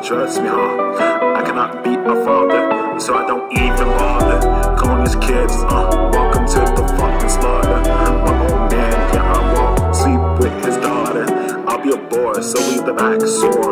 trust me, I cannot be a father, so I don't even bother. Calling these kids, welcome to the fucking slaughter. My old man, yeah, I won't sleep with his daughter. I'll be a boy, so leave the back sore.